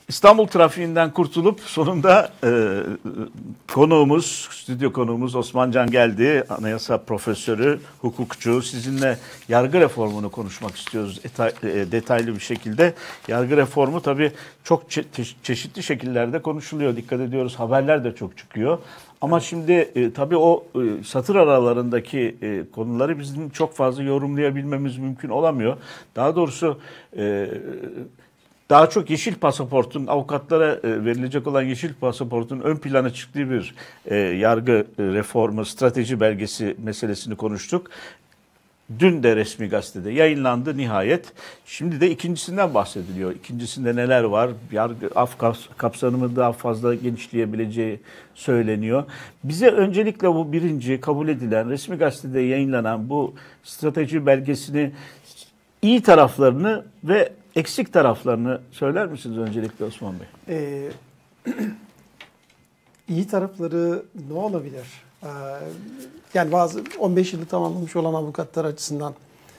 İstanbul trafiğinden kurtulup sonunda stüdyo konuğumuz Osman Can geldi. Anayasa profesörü, hukukçu. Sizinle yargı reformunu konuşmak istiyoruz detaylı bir şekilde. Yargı reformu tabii çok çeşitli şekillerde konuşuluyor. Dikkat ediyoruz, haberler de çok çıkıyor. Ama şimdi tabii o satır aralarındaki konuları bizim çok fazla yorumlayabilmemiz mümkün olamıyor. Daha doğrusu daha çok yeşil pasaportun, avukatlara verilecek olan yeşil pasaportun ön plana çıktığı bir yargı reformu, strateji belgesi meselesini konuştuk. Dün de resmi gazetede yayınlandı nihayet. Şimdi de ikincisinden bahsediliyor. İkincisinde neler var? Yargı af kapsamını daha fazla genişleyebileceği söyleniyor. Bize öncelikle bu birinci kabul edilen, resmi gazetede yayınlanan bu strateji belgesini, iyi taraflarını ve eksik taraflarını söyler misiniz öncelikle Osman Bey? İyi tarafları ne olabilir? Yani bazı 15 yılı tamamlamış olan avukatlar açısından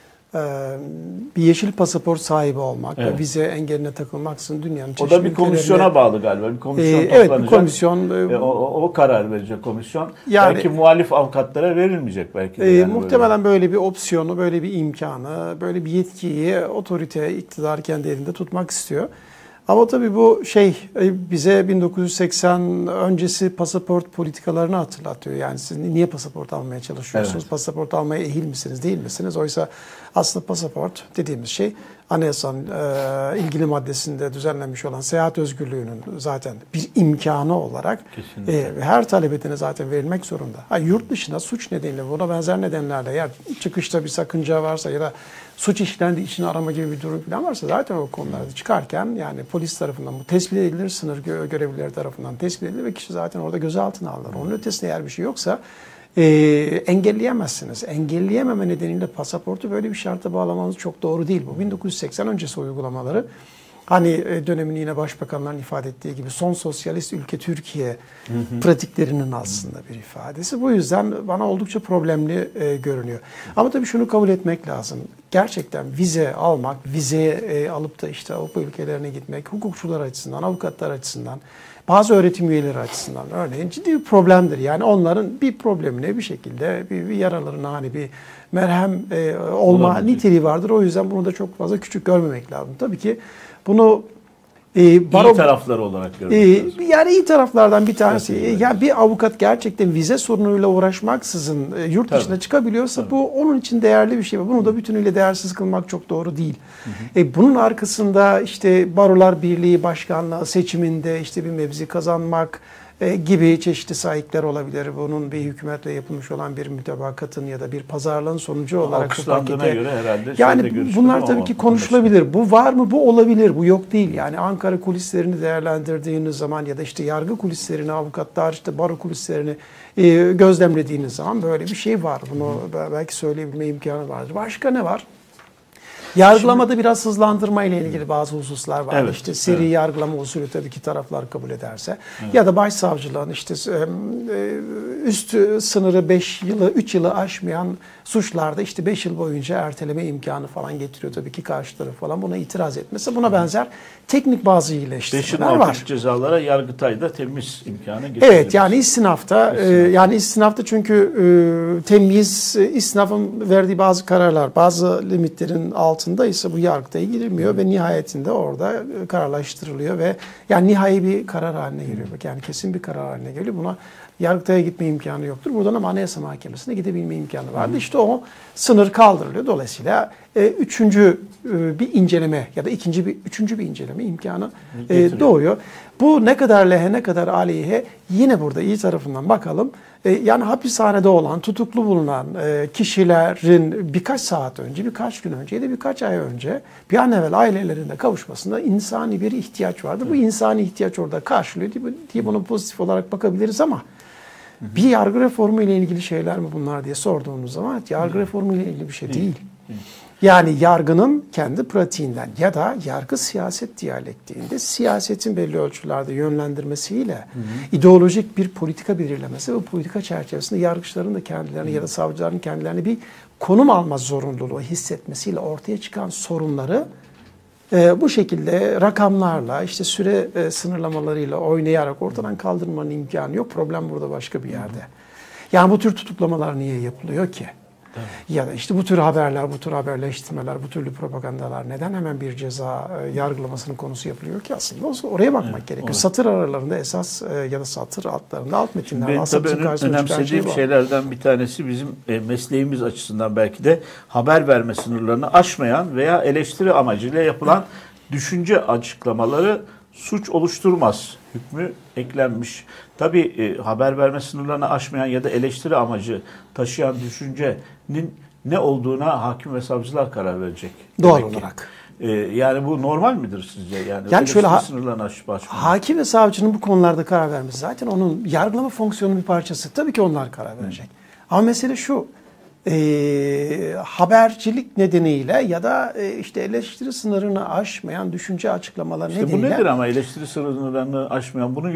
bir yeşil pasaport sahibi olmak, evet, vize engeline takılmaksızın dünyanın çeşitli ülkelerine... O da bir komisyona bağlı galiba. Bir komisyon evet, bir komisyon. O karar verecek komisyon. Yani, belki muhalif avukatlara verilmeyecek belki. Yani muhtemelen böyle bir opsiyonu, böyle bir imkanı, böyle bir yetkiyi otorite, iktidar kendi elinde tutmak istiyor. Ama tabii bu bize 1980 öncesi pasaport politikalarını hatırlatıyor. Yani siz niye pasaport almaya çalışıyorsunuz? Evet. Pasaport almaya ehil misiniz, değil misiniz? Oysa aslında pasaport dediğimiz şey anayasanın ilgili maddesinde düzenlenmiş olan seyahat özgürlüğünün zaten bir imkanı olarak her talep edene zaten verilmek zorunda. Yurt dışına suç nedeniyle, buna benzer nedenlerle, ya çıkışta bir sakınca varsa ya da suç işlendiği için arama gibi bir durum falan varsa zaten o konularda çıkarken yani polis tarafından bu tespit edilir, sınır görevlileri tarafından tespit edilir ve kişi zaten orada gözaltına alınır. Onun ötesinde eğer bir şey yoksa engelleyemezsiniz. Engelleyememe nedeniyle pasaportu böyle bir şarta bağlamanız çok doğru değil. Bu 1980 öncesi uygulamaları. Hani dönemin yine başbakanların ifade ettiği gibi son sosyalist ülke Türkiye pratiklerinin aslında bir ifadesi. Bu yüzden bana oldukça problemli görünüyor. Ama tabii şunu kabul etmek lazım. Gerçekten vize almak, vize alıp da işte Avrupa ülkelerine gitmek, hukukçular açısından, avukatlar açısından, bazı öğretim üyeleri açısından örneğin ciddi bir problemdir. Yani onların bir problemine bir şekilde bir yaralarına hani bir merhem olma niteliği vardır. O yüzden bunu da çok fazla küçük görmemek lazım. Tabii ki bunu iyi tarafları olarak görmek lazım. Yani iyi taraflardan bir tanesi. Yani bir avukat gerçekten vize sorunuyla uğraşmaksızın yurt dışına çıkabiliyorsa bu onun için değerli bir şey. Bunu da bütünüyle değersiz kılmak çok doğru değil. Bunun arkasında işte Barolar Birliği Başkanlığı seçiminde işte bir mevzi kazanmak gibi çeşitli sahipler olabilir. Bunun bir hükümetle yapılmış olan bir mütabakatın ya da bir pazarlığın sonucu olarak bu pakete. Göre herhalde yani bunlar tabii ki konuşulabilir. Bu var mı? Bu olabilir. Bu yok değil. Yani Ankara kulislerini değerlendirdiğiniz zaman ya da işte yargı kulislerini, avukatlar işte baro kulislerini gözlemlediğiniz zaman böyle bir şey var. Bunu belki söyleyebilme imkanı vardır. Başka ne var? Yargılamada biraz hızlandırma ile ilgili bazı hususlar var. Evet, işte seri yargılama usulü tabii ki taraflar kabul ederse. Evet. Ya da başsavcılığın işte üst sınırı 3 yılı aşmayan suçlarda işte 5 yıl boyunca erteleme imkanı falan getiriyor tabii ki karşı taraf falan buna itiraz etmesi. Buna benzer teknik bazı iyileştirmeler var. 5 yıl cezalara Yargıtay'da temyiz imkanı getiriyor. Evet, yani istinafta çünkü temyiz istinafın verdiği bazı kararlar bazı limitlerin altındaysa bu Yargıtay'a girilmiyor ve nihayetinde orada kararlaştırılıyor ve yani nihai bir karar haline geliyor. Yani kesin bir karar haline geliyor. Buna Yargıtay'a gitme imkanı yoktur. Buradan ama Anayasa Mahkemesi'ne gidebilme imkanı vardı. İşte o sınır kaldırılıyor. Dolayısıyla üçüncü bir inceleme ya da üçüncü bir inceleme imkanı doğuyor. Bu ne kadar lehe ne kadar aleyhe yine burada iyi tarafından bakalım. Yani hapishanede olan, tutuklu bulunan kişilerin birkaç saat önce, birkaç gün önce ya da birkaç ay önce bir an evvel ailelerinde kavuşmasında insani bir ihtiyaç vardı. Bu insani ihtiyaç orada karşılıyor diye bunu pozitif olarak bakabiliriz ama bir yargı reformu ile ilgili şeyler mi bunlar diye sorduğumuz zaman yargı reformu ile ilgili bir şey değil. Yani yargının kendi pratiğinden ya da yargı siyaset diyalektiğinde siyasetin belli ölçülerde yönlendirmesiyle ideolojik bir politika belirlemesi ve politika çerçevesinde yargıçların da kendilerini ya da savcıların kendilerini bir konum alma zorunluluğu hissetmesiyle ortaya çıkan sorunları Bu şekilde rakamlarla, işte süre sınırlamalarıyla oynayarak ortadan kaldırmanın imkanı yok. Problem burada başka bir yerde. Yani bu tür tutuklamalar niye yapılıyor ki? Evet. Ya da işte bu tür haberler, bu tür haberleştirmeler, bu türlü propagandalar neden hemen bir ceza yargılamasının konusu yapılıyor ki aslında? Oraya bakmak gerekiyor. Evet. Satır aralarında esas ya da satır altlarında alt metinler. Benim tabii önemsediğim şeylerden bir tanesi bizim mesleğimiz açısından belki de haber verme sınırlarını aşmayan veya eleştiri amacıyla yapılan düşünce açıklamaları suç oluşturmaz hükmü eklenmiş. Tabii haber verme sınırlarını aşmayan ya da eleştiri amacı taşıyan düşüncenin ne olduğuna hakim ve savcılar karar verecek. Doğal olarak. Yani bu normal midir sizce? Yani şöyle sınırlarını aşıp hakim ve savcının bu konularda karar vermesi zaten onun yargılama fonksiyonunun bir parçası. Tabii ki onlar karar verecek. Ama mesele şu. Habercilik nedeniyle ya da işte eleştiri sınırını aşmayan düşünce açıklamaları işte nedeniyle. Bu nedir ama eleştiri sınırını aşmayan? Bunun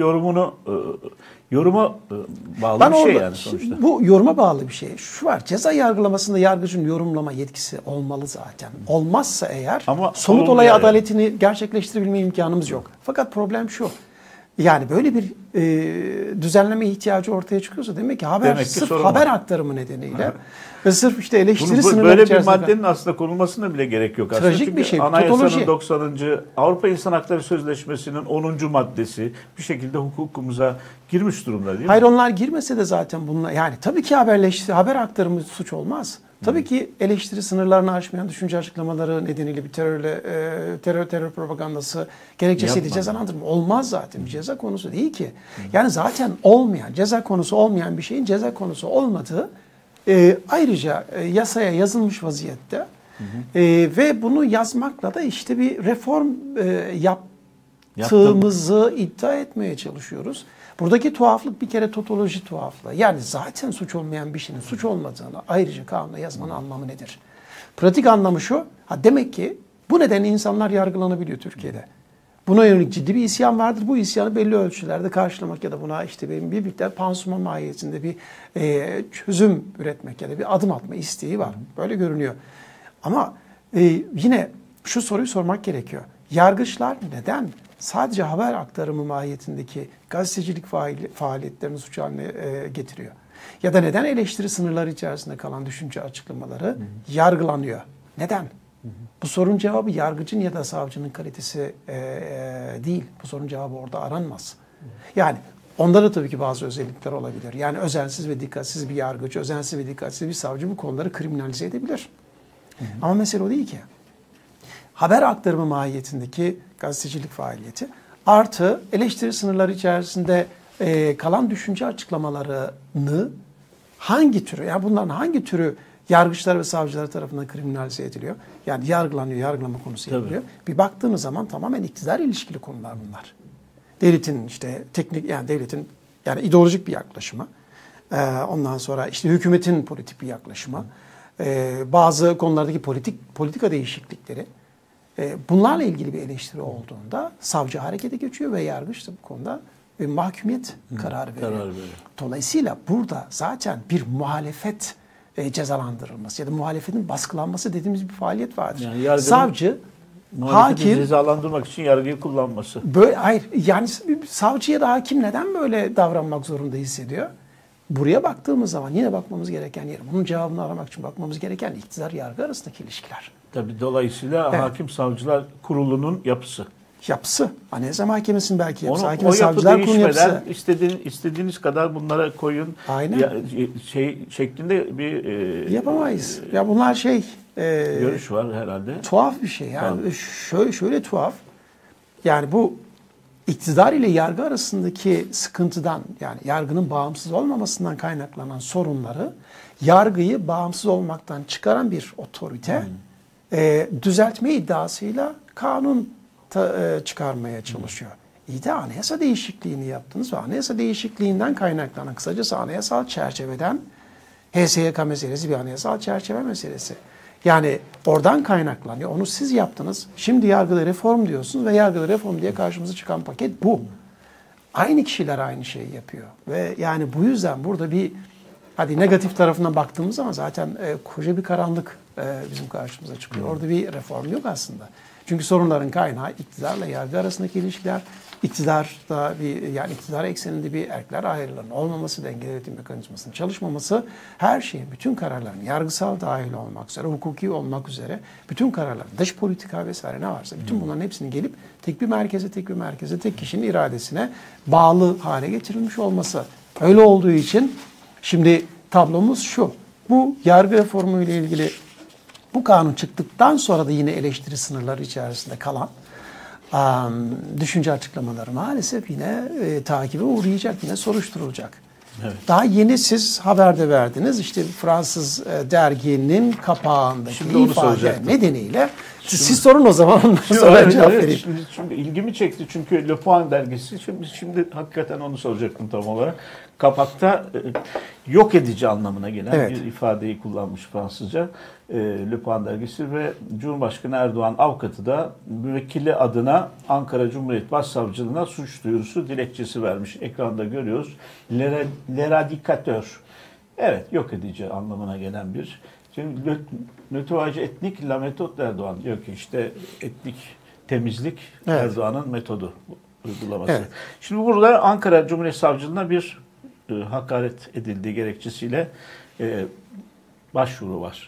yoruma bağlı bir şey yani sonuçta. Bu yoruma bağlı bir şey. Şu var, ceza yargılamasında yargıcın yorumlama yetkisi olmalı zaten. Olmazsa eğer ama somut olay adaletini gerçekleştirebilme imkanımız yok. Fakat problem şu. Yani böyle bir düzenleme ihtiyacı ortaya çıkıyorsa demek ki sırf haber aktarımı nedeniyle ve sırf işte eleştiri sınırları böyle bir maddenin aslında konulmasına bile gerek yok aslında. Trajik çünkü bir şey. Anayasanın 90. Avrupa İnsan Hakları Sözleşmesi'nin 10. maddesi bir şekilde hukukumuza girmiş durumda değil mi? Hayır, onlar girmese de zaten bunlar yani tabii ki haber aktarımı suç olmaz. Tabii ki eleştiri sınırlarını aşmayan düşünce açıklamaları nedeniyle bir terör propagandası gerekçesiyle cezalandırma olmaz zaten. Bir ceza konusu değil ki. Yani zaten ceza konusu olmayan bir şeyin ceza konusu olmadığı ayrıca yasaya yazılmış vaziyette ve bunu yazmakla da işte bir reform yaptığımızı iddia etmeye çalışıyoruz. Buradaki tuhaflık bir kere totoloji tuhaflığı. Yani zaten suç olmayan bir şeyin suç olmadığını ayrıca kanuna yazmanın anlamı nedir? Pratik anlamı şu, demek ki bu nedenle insanlar yargılanabiliyor Türkiye'de. Buna yönelik ciddi bir isyan vardır. Bu isyanı belli ölçülerde karşılamak ya da buna işte bir miktar pansuman mahiyetinde bir çözüm üretmek ya da bir adım atma isteği var. Böyle görünüyor. Ama yine şu soruyu sormak gerekiyor. Yargıçlar neden sadece haber aktarımı mahiyetindeki gazetecilik faaliyetlerini suç haline getiriyor? Ya da neden eleştiri sınırları içerisinde kalan düşünce açıklamaları yargılanıyor? Neden? Bu sorunun cevabı yargıcın ya da savcının kalitesi değil. Bu sorunun cevabı orada aranmaz. Yani onda da tabii ki bazı özellikler olabilir. Yani özensiz ve dikkatsiz bir yargıç, özensiz ve dikkatsiz bir savcı bu konuları kriminalize edebilir. Ama mesele o değil ki. Haber aktarımı mahiyetindeki gazetecilik faaliyeti artı eleştiri sınırları içerisinde kalan düşünce açıklamalarını hangi türü, yani bunların hangi türü yargıçlar ve savcılar tarafından kriminalize ediliyor? Yani yargılanıyor, yargılama konusu yapılıyor. Bir baktığınız zaman tamamen iktidar ilişkili konular bunlar. Devletin işte devletin ideolojik bir yaklaşımı. Ondan sonra işte hükümetin politik bir yaklaşımı. Bazı konulardaki politika değişiklikleri. Bunlarla ilgili bir eleştiri olduğunda savcı harekete geçiyor ve yargıç da bu konuda bir mahkumiyet kararı veriyor. Dolayısıyla burada zaten bir muhalefet cezalandırılması ya da muhalefetin baskılanması dediğimiz bir faaliyet vardır. Yani savcı, hakim cezalandırmak için yargıyı kullanması. Hayır, yani savcı ya da hakim neden böyle davranmak zorunda hissediyor? Buraya baktığımız zaman yine bakmamız gereken yer, bunun cevabını aramak için bakmamız gereken iktidar yargı arasındaki ilişkiler. Tabii dolayısıyla hakim savcılar kurulunun yapısı. Anayasa Mahkemesi'nin belki yapısı. Hakim o savcılar yapı değişmeden istediğiniz kadar bunlara koyun. Aynen. Şeklinde bir yapamayız. Ya bunlar görüş var herhalde. Tuhaf bir şey. Yani şöyle tuhaf. Yani bu iktidar ile yargı arasındaki sıkıntıdan, yani yargının bağımsız olmamasından kaynaklanan sorunları yargıyı bağımsız olmaktan çıkaran bir otorite düzeltme iddiasıyla kanun çıkarmaya çalışıyor. İyi de anayasa değişikliğini yaptınız ve anayasa değişikliğinden kaynaklanan, kısacası anayasal çerçeveden, HSYK meselesi bir anayasal çerçeve meselesi. Yani oradan kaynaklanıyor. Onu siz yaptınız. Şimdi yargıda reform diyorsunuz ve yargıda reform diye karşımıza çıkan paket bu. Aynı kişiler aynı şeyi yapıyor. Ve yani bu yüzden burada bir negatif tarafına baktığımız zaman zaten koca bir karanlık bizim karşımıza çıkıyor. Orada bir reform yok aslında. Çünkü sorunların kaynağı iktidarla yargı arasındaki ilişkiler, yani iktidar ekseninde bir erkler ayrılığının olmaması, denge yönetim mekanizmasının çalışmaması, her şeyin, bütün kararların yargısal dahil olmak üzere, hukuki olmak üzere, bütün kararların, dış politika vesaire ne varsa, bütün bunların hepsinin gelip tek bir merkeze, tek kişinin iradesine bağlı hale getirilmiş olması. Öyle olduğu için şimdi tablomuz şu. Bu yargı reformu ile ilgili bu kanun çıktıktan sonra da yine eleştiri sınırları içerisinde kalan düşünce açıklamaları maalesef yine takibe uğrayacak, yine soruşturulacak. Evet. Daha yeni siz haberde verdiniz. İşte Fransız derginin kapağındaki ifade nedeniyle siz sorun o zaman, ondan sonra cevap vereyim. Şimdi ilgimi çekti çünkü Le Point dergisi, şimdi hakikaten onu soracaktım tam olarak. Kapakta yok edici anlamına gelen bir ifadeyi kullanmış Fransızca Le Point dergisi ve Cumhurbaşkanı Erdoğan avukatı da müvekkili adına Ankara Cumhuriyet Başsavcılığına suç duyurusu dilekçesi vermiş. Ekranda görüyoruz. L'éradicateur. Evet, yok edici anlamına gelen bir. Şimdi nettoyage etnik la méthode Erdoğan diyor ki işte etnik temizlik Erdoğan'ın metodu uygulaması. Evet. Şimdi burada Ankara Cumhuriyet Savcılığına bir hakaret edildiği gerekçesiyle başvuru var.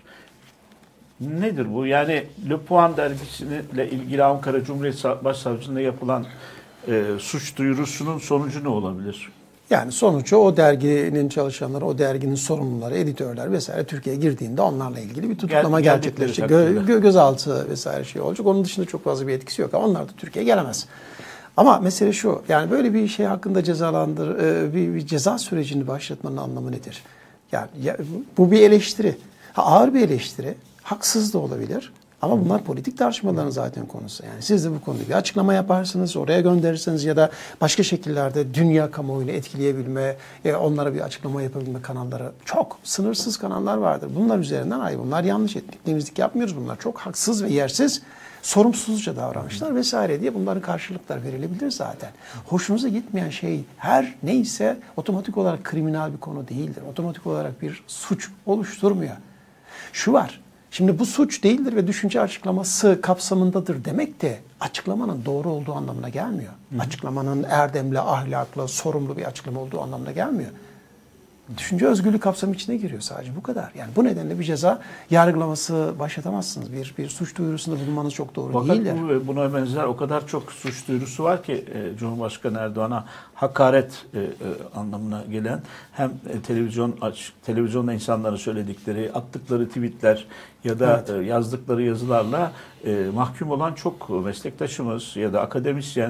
Nedir bu? Yani Le Point dergisiyle ilgili Ankara Cumhuriyet Başsavcılığına yapılan suç duyurusunun sonucu ne olabilir? Yani sonucu o derginin çalışanları, o derginin sorumluları, editörler vesaire Türkiye'ye girdiğinde onlarla ilgili bir tutuklama gerçekleşecek. Gözaltı vesaire şey olacak. Onun dışında çok fazla bir etkisi yok. Ama onlar da Türkiye'ye gelemez. Ama mesele şu, yani böyle bir şey hakkında bir ceza sürecini başlatmanın anlamı nedir? Yani bu bir eleştiri. Ağır bir eleştiri. Haksız da olabilir. Ama bunlar politik tartışmaların zaten konusu. Yani siz de bu konuda bir açıklama yaparsınız, oraya gönderirsiniz ya da başka şekillerde dünya kamuoyunu etkileyebilme, onlara bir açıklama yapabilme kanalları, çok sınırsız kanallar vardır. Bunlar üzerinden bunlar yanlış, etnik temizlik yapmıyoruz, bunlar çok haksız ve yersiz, sorumsuzca davranışlar vesaire diye bunların karşılıklar verilebilir zaten. Hoşunuza gitmeyen şey her neyse otomatik olarak kriminal bir konu değildir. Otomatik olarak bir suç oluşturmuyor. Şu var. Şimdi bu suç değildir ve düşünce açıklaması kapsamındadır demek de açıklamanın doğru olduğu anlamına gelmiyor. Açıklamanın erdemli, ahlaklı, sorumlu bir açıklama olduğu anlamına gelmiyor. Düşünce özgürlüğü kapsamı içine giriyor sadece, bu kadar. Yani bu nedenle bir ceza yargılaması başlatamazsınız. Bir suç duyurusunda bulunmanız çok doğru değildir. Fakat buna benzer o kadar çok suç duyurusu var ki Cumhurbaşkanı Erdoğan'a hakaret anlamına gelen hem televizyonda insanların söyledikleri, attıkları tweetler ya da yazdıkları yazılarla mahkum olan çok meslektaşımız ya da akademisyen,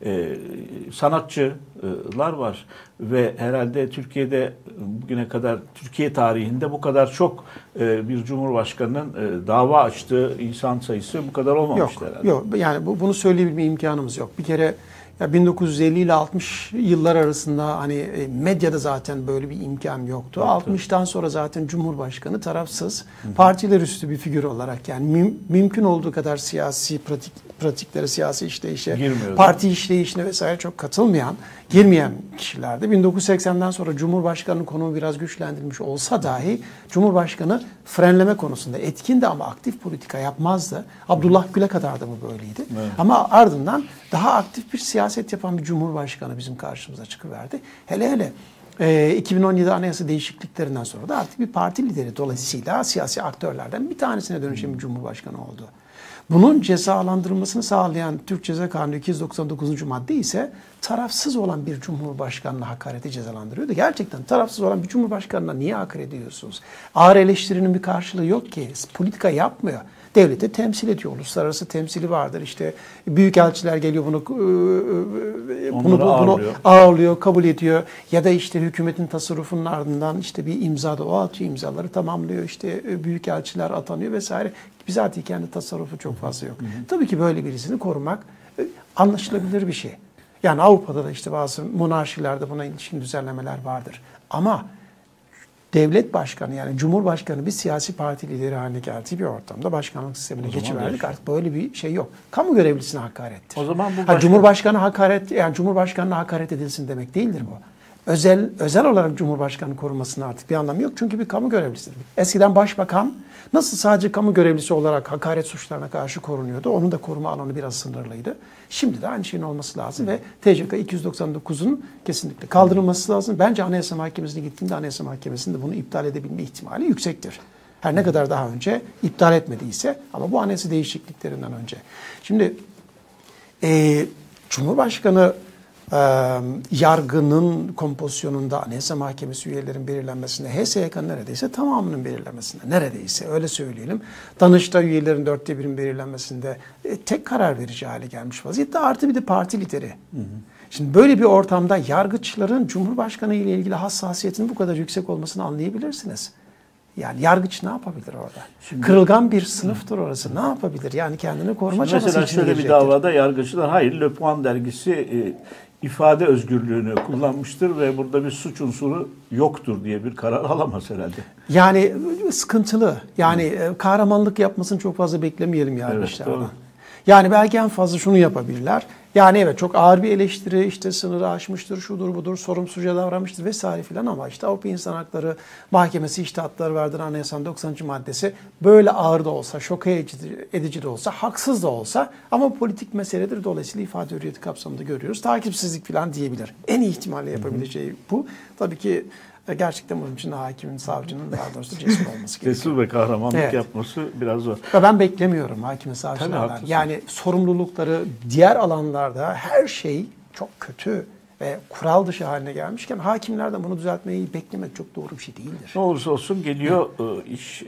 sanatçılar var. Ve herhalde Türkiye'de bugüne kadar, Türkiye tarihinde bu kadar çok bir cumhurbaşkanının dava açtığı insan sayısı bu kadar olmamıştı herhalde. Yok, yani bunu söyleyebilme imkanımız yok. Bir kere 1950 ile 60 yıllar arasında hani medyada zaten böyle bir imkan yoktu. Evet, 60'tan sonra zaten Cumhurbaşkanı tarafsız, partiler üstü bir figür olarak yani mümkün olduğu kadar siyasi pratiklere, siyasi işleyişe, parti işleyişine vesaire çok girmeyen kişilerdi. 1980'den sonra Cumhurbaşkanı'nın konumu biraz güçlendirilmiş olsa dahi Cumhurbaşkanı frenleme konusunda etkindi ama aktif politika yapmazdı. Abdullah Gül'e kadar da bu böyleydi. Evet. Ama ardından daha aktif bir siyaset yapan bir Cumhurbaşkanı bizim karşımıza çıkıverdi. Hele 2017 anayasa değişikliklerinden sonra da artık bir parti lideri, dolayısıyla siyasi aktörlerden bir tanesine dönüşen bir Cumhurbaşkanı oldu. Bunun cezalandırılmasını sağlayan Türk Ceza Kanunu 299. madde ise tarafsız olan bir cumhurbaşkanına hakareti cezalandırıyordu. Gerçekten tarafsız olan bir cumhurbaşkanına niye hakaret ediyorsunuz? Ağır eleştirinin bir karşılığı yok ki. Politika yapmıyor. Devleti temsil ediyor. Uluslararası temsili vardır. İşte büyükelçiler geliyor bunu ağırlıyor, kabul ediyor. Ya da işte hükümetin tasarrufunun ardından işte bir imzada o atıyor, imzaları tamamlıyor. İşte büyükelçiler atanıyor vesaire. Bizatihi kendi tasarrufu çok fazla yok. Tabii ki böyle birisini korumak anlaşılabilir bir şey. Yani Avrupa'da da işte bazı monarşilerde buna ilişkin düzenlemeler vardır. Ama devlet başkanı, yani cumhurbaşkanı bir siyasi parti lideri haline geldiği bir ortamda başkanlık sistemine geçiverdik. Artık böyle bir şey yok. Kamu görevlisine hakarettir. O zaman bu Cumhurbaşkanına hakaret edilsin demek değildir bu. özel olarak Cumhurbaşkanı korumasının artık bir anlamı yok. Çünkü bir kamu görevlisidir. Eskiden başbakan nasıl sadece kamu görevlisi olarak hakaret suçlarına karşı korunuyordu. Onun da koruma alanı biraz sınırlıydı. Şimdi de aynı şeyin olması lazım ve TCK 299'un kesinlikle kaldırılması lazım. Bence Anayasa Mahkemesi'ne gittiğinde Anayasa Mahkemesi'nde bunu iptal edebilme ihtimali yüksektir. Her ne kadar daha önce iptal etmediyse ama bu anayasa değişikliklerinden önce. Şimdi Cumhurbaşkanı yargının kompozisyonunda Anayasa Mahkemesi üyelerinin belirlenmesinde, HSYK'nın neredeyse tamamının belirlenmesinde, neredeyse öyle söyleyelim, Danıştay üyelerin 1/4'ün belirlenmesinde tek karar verici hale gelmiş vaziyette, artı bir de parti lideri. Şimdi böyle bir ortamda yargıçların Cumhurbaşkanı ile ilgili hassasiyetinin bu kadar yüksek olmasını anlayabilirsiniz. Yani yargıç ne yapabilir orada? Şimdi, kırılgan bir sınıftır orası. Ne yapabilir? Yani kendini koruma çabası için mesela şöyle bir davada yargıçlar hayır Le Point dergisi ifade özgürlüğünü kullanmıştır ve burada bir suç unsuru yoktur diye bir karar alamaz herhalde. Yani sıkıntılı. Yani kahramanlık yapmasını çok fazla beklemeyelim yargıçlardan. Evet, yani belki en fazla şunu yapabilirler. Yani evet çok ağır bir eleştiri, işte sınırı aşmıştır, şudur budur, sorumsuzca davranmıştır vesaire filan, ama işte Avrupa İnsan Hakları Mahkemesi içtihatları vardır, Anayasanın 90. maddesi. Böyle ağır da olsa, şok edici de olsa, haksız da olsa ama politik meseledir. Dolayısıyla ifade hürriyeti kapsamında görüyoruz. Takipsizlik filan diyebilir. En iyi ihtimalle yapabileceği bu. Tabii ki gerçekten bunun için hakimin, savcının daha doğrusu cesur olması gerekiyor. Cesur ve kahramanlık yapması biraz zor. Ve ben beklemiyorum hakimin, savcılardan. Yani sorumlulukları diğer alanlarda her şey çok kötü ve kural dışı haline gelmişken hakimlerden bunu düzeltmeyi beklemek çok doğru bir şey değildir. Ne olursa olsun geliyor iş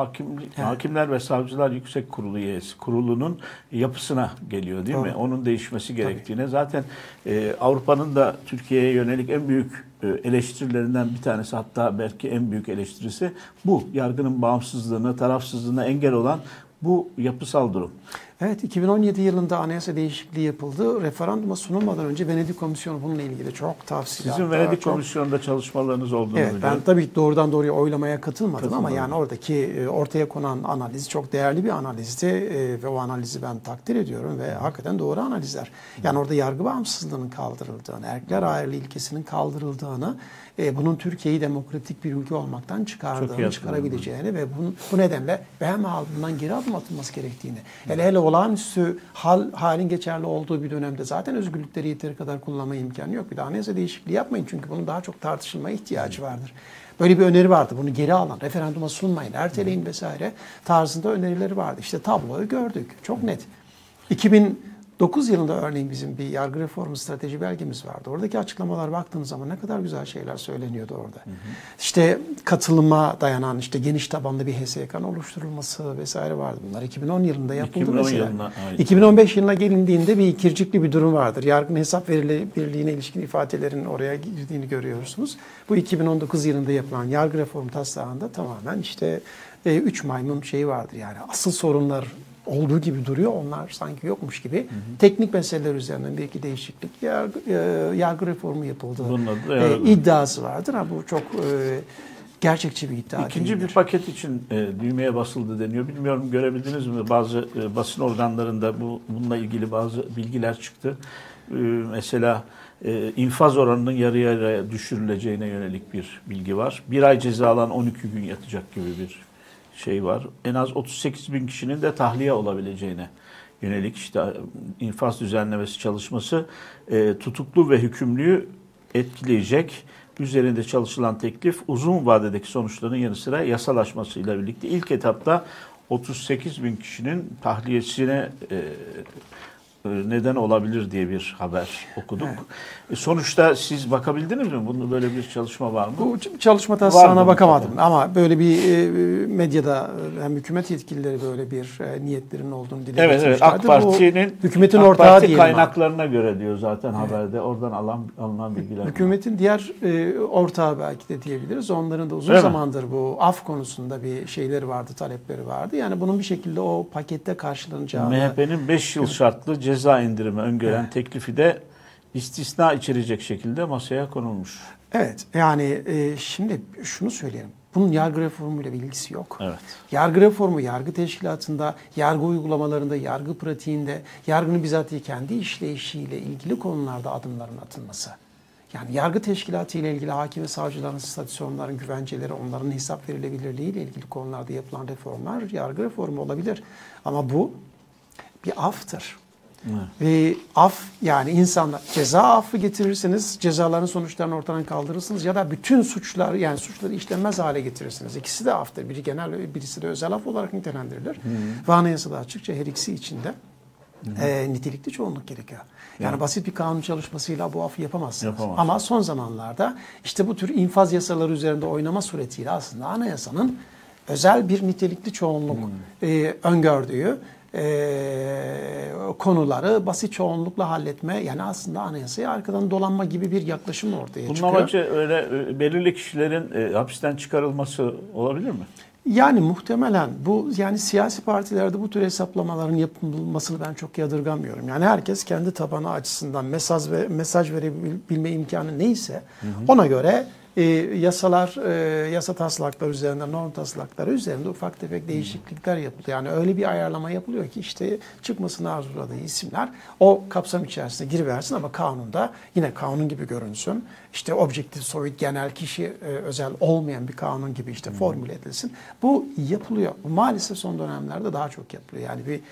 Hakimler ve Savcılar Yüksek Kurulu üyesi kurulunun yapısına geliyor değil mi? Onun değişmesi gerektiğine. Tabii. Zaten Avrupa'nın da Türkiye'ye yönelik en büyük eleştirilerinden bir tanesi, hatta belki en büyük eleştirisi bu. Yargının bağımsızlığına, tarafsızlığına engel olan bu yapısal durum. Evet, 2017 yılında anayasa değişikliği yapıldı. Referanduma sunulmadan önce Venedik Komisyonu bununla ilgili çok tavsiye. Sizin Venedik Komisyonu'nda çalışmalarınız olduğunu biliyorum. Ben tabii doğrudan doğruya oylamaya katılmadım ama yani oradaki ortaya konan analiz çok değerli bir analizdi ve o analizi ben takdir ediyorum ve hakikaten doğru analizler. Yani orada yargı bağımsızlığının kaldırıldığını, erkekler ayrılığı ilkesinin kaldırıldığını, bunun Türkiye'yi demokratik bir ülke olmaktan çıkarabileceğini ve bu nedenle bundan geri adım atılması gerektiğini, hele olağanüstü halin geçerli olduğu bir dönemde zaten özgürlükleri yeteri kadar kullanma imkanı yok. Bir de anayasa değişikliği yapmayın çünkü bunun daha çok tartışılmaya ihtiyacı vardır. Böyle bir öneri vardı. Bunu geri alın, referanduma sunmayın, erteleyin vesaire tarzında önerileri vardı. İşte tabloyu gördük. Çok net. 2009 yılında örneğin bizim bir yargı reformu strateji belgemiz vardı. Oradaki açıklamalar baktığınız zaman ne kadar güzel şeyler söyleniyordu orada. İşte katılıma dayanan, işte geniş tabanlı bir HSYK'nın oluşturulması vesaire vardı. Bunlar 2010 yılında yapıldı mesela. 2015 yılına gelindiğinde bir ikircikli bir durum vardır. Yargının hesap verilirliğine ilişkin ifadelerin oraya girdiğini görüyorsunuz. Bu 2019 yılında yapılan yargı reformu taslağında tamamen işte 3 maymun şeyi vardır, yani asıl sorunlar olduğu gibi duruyor. Onlar sanki yokmuş gibi. Teknik meseleler üzerinden bir iki değişiklik, yargı reformu yapıldı. İddiası vardır. Bu çok gerçekçi bir iddia değildir. İkinci bir paket için düğmeye basıldı deniyor. Bilmiyorum, görebildiniz mi? Bazı basın organlarında bununla ilgili bazı bilgiler çıktı. Mesela infaz oranının yarıya düşürüleceğine yönelik bir bilgi var. 1 ay ceza alan 12 gün yatacak gibi bir şey var. En az 38 bin kişinin de tahliye olabileceğine yönelik işte infaz düzenlemesi çalışması tutuklu ve hükümlüyü etkileyecek. Üzerinde çalışılan teklif uzun vadedeki sonuçların yanı sıra yasalaşmasıyla birlikte ilk etapta 38 bin kişinin tahliyesine neden olabilir diye bir haber okuduk. Evet. Sonuçta siz bakabildiniz mi? Bunun böyle bir çalışma var mı? Bu çalışma taslağına bakamadım ama böyle bir medyada hem hükümet yetkilileri böyle bir niyetlerin olduğunu dile getirmişlerdi. Evet, AK Parti'nin hükümetin ortağı diyelim. Kaynaklarına göre diyor zaten haberde. Oradan alınan bilgiler. Hükümetin diğer ortağı belki de diyebiliriz. Onların da uzun zamandır bu af konusunda bir şeyleri vardı, talepleri vardı. Yani bunun bir şekilde o pakette karşılanacağını. MHP'nin 5 yıl şartlı ceza indirimi öngören teklifi de istisna içerecek şekilde masaya konulmuş. Evet, yani şimdi şunu söyleyelim. Bunun yargı reformuyla bir ilgisi yok. Evet. Yargı reformu, yargı teşkilatında, yargı uygulamalarında, yargı pratiğinde, yargının bizatihi kendi işleyişiyle ilgili konularda adımların atılması. Yani yargı teşkilatı ile ilgili hakim ve savcıların statüsü, onların güvenceleri, onların hesap verilebilirliği ile ilgili konularda yapılan reformlar yargı reformu olabilir. Ama bu bir aftır. Ve af, yani insanlar ceza affı getirirsiniz, cezaların sonuçlarını ortadan kaldırırsınız ya da bütün suçlar, yani suçları işlenmez hale getirirsiniz. İkisi de aftır. Biri genel, birisi de özel af olarak nitelendirilir. Ve anayasada açıkça her ikisi içinde nitelikli çoğunluk gerekiyor. Yani basit bir kanun çalışmasıyla bu affı yapamazsınız. Ama son zamanlarda işte bu tür infaz yasaları üzerinde oynama suretiyle aslında anayasanın özel bir nitelikli çoğunluk öngördüğü konuları basit çoğunlukla halletme, yani aslında anayasaya arkadan dolanma gibi bir yaklaşım ortaya çıkıyor. Bunun amacı öyle belirli kişilerin hapisten çıkarılması olabilir mi? Yani muhtemelen bu, yani siyasi partilerde bu tür hesaplamaların yapılmasını ben çok yadırgamıyorum. Yani herkes kendi tabanı açısından mesaj verebilme imkanı neyse ona göre yasalar, yasa taslakları üzerinde, norm taslakları üzerinde ufak tefek değişiklikler yapılıyor. Yani öyle bir ayarlama yapılıyor ki işte çıkmasını arzuladığı isimler o kapsam içerisinde giriversin ama kanunda yine kanun gibi görünsün. İşte objektif, soyut, genel, kişi özel olmayan bir kanun gibi işte formüle edilsin. Bu yapılıyor. Maalesef son dönemlerde daha çok yapılıyor. Yani bir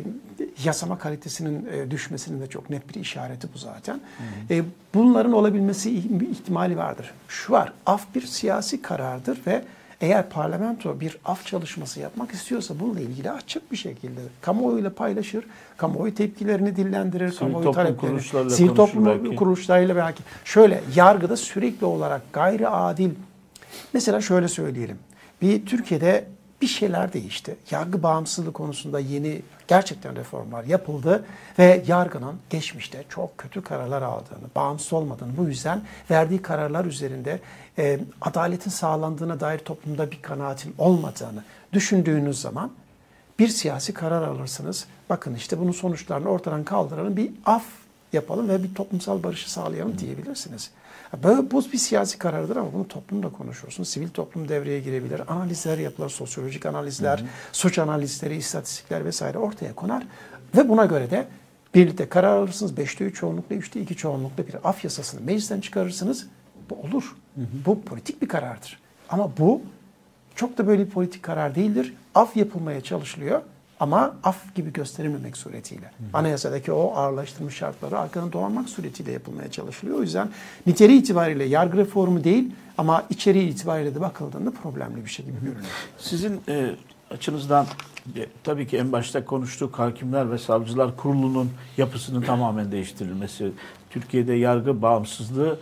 yasama kalitesinin düşmesinin de çok net bir işareti bu zaten. Bunların olabilmesi ihtimali vardır. Şu var, af bir siyasi karardır ve eğer parlamento bir af çalışması yapmak istiyorsa bununla ilgili açık bir şekilde kamuoyuyla paylaşır, kamuoyu tepkilerini dillendirir, kamuoyu taleplerini, sivil toplum kuruluşlarıyla belki. Şöyle, yargıda sürekli olarak gayri adil, mesela şöyle söyleyelim, bir Türkiye'de bir şeyler değişti. Yargı bağımsızlığı konusunda yeni gerçekten reformlar yapıldı ve yargının geçmişte çok kötü kararlar aldığını, bağımsız olmadığını, bu yüzden verdiği kararlar üzerinde adaletin sağlandığına dair toplumda bir kanaatin olmadığını düşündüğünüz zaman bir siyasi karar alırsınız. Bakın işte bunun sonuçlarını ortadan kaldıralım, bir af yapalım ve bir toplumsal barışı sağlayalım diyebilirsiniz. Böyle bu bir siyasi karardır ama bunu toplumda konuşursunuz. Sivil toplum devreye girebilir. Analizler yapılır, sosyolojik analizler, suç analizleri, istatistikler vesaire ortaya konar. Ve buna göre de birlikte karar alırsınız. 5'te 3 çoğunlukla, 3'te 2 çoğunlukla bir af yasasını meclisten çıkarırsınız. Bu olur. Bu politik bir karardır. Ama bu çok da böyle bir politik karar değildir. Af yapılmaya çalışılıyor. Ama af gibi gösterilmemek suretiyle. Anayasadaki o ağırlaştırmış şartları arkadan dolanmak suretiyle yapılmaya çalışılıyor. O yüzden niteliği itibariyle yargı reformu değil ama içeriği itibariyle de bakıldığında problemli bir şey gibi görünüyor. Sizin açınızdan tabii ki en başta konuştuk, Hakimler ve Savcılar Kurulu'nun yapısının tamamen değiştirilmesi. Türkiye'de yargı bağımsızlığı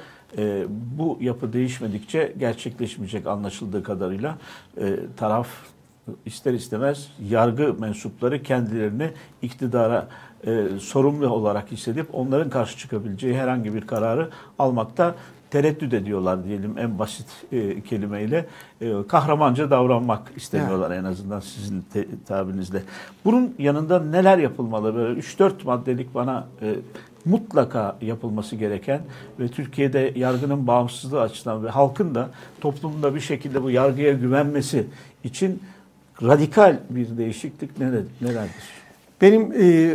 bu yapı değişmedikçe gerçekleşmeyecek anlaşıldığı kadarıyla. Taraf ister istemez yargı mensupları kendilerini iktidara sorumlu olarak hissedip onların karşı çıkabileceği herhangi bir kararı almakta tereddüt ediyorlar diyelim en basit kelimeyle. Kahramanca davranmak istemiyorlar en azından sizin tabirinizle. Bunun yanında neler yapılmalı? Böyle 3-4 maddelik bana mutlaka yapılması gereken ve Türkiye'de yargının bağımsızlığı açısından ve halkın da toplumda bir şekilde bu yargıya güvenmesi için radikal bir değişiklik nelerdir? Benim